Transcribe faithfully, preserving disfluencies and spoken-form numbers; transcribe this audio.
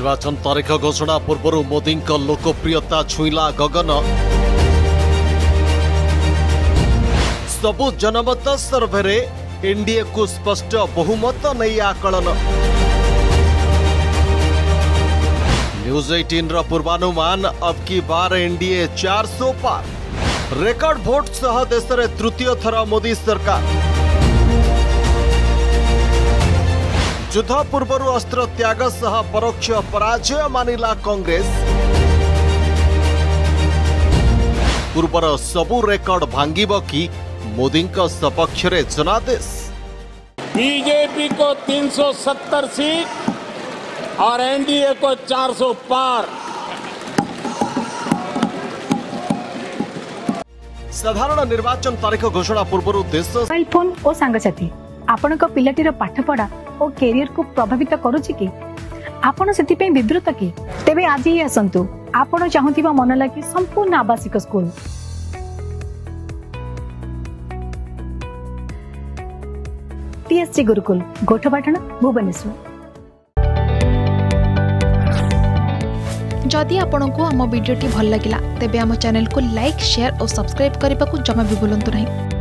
निर्वाचन तारीख घोषणा पूर्व मोदी लोकप्रियता छुईला गगन। सबु जनमत सर्वे एनडीए को स्पष्ट बहुमत नहीं आकलन। न्यूज अठारह पूर्वानुमान अब की बार एनडीए चार सौ पार। रेकर्ड भोट सह देश में तृतीय थर मोदी सरकार। युद्ध पूर्व अस्त्र त्याग सह परोक्ष पराजय मानिला कांग्रेस। पूर्वर सबु रेकर्ड भांगिब कि मोदी सपक्ष रे जनादेश। बीजेपी को तीन सौ सत्तर सीट और एनडीए को चार सौ पार। साधारण निर्वाचन तारीख घोषणा पूर्व देश मोबाइल फोन और सांगसाथी आपण पिलाटीर पाठपढ़ा और कैरियर को प्रभावित करुच्ची कि आपण से विवृत कि तेबे आज ही आसतु आपण चाहूबा मन लगी संपूर्ण आवासिक स्कूल। टीएससी गुरुकुल गोठपाटना भुवनेश्वर। जदि आपंक आम भिडी भल लगा तेब आम चैनल को लाइक शेयर और सब्सक्राइब करने को जमा भी भूलु नहीं।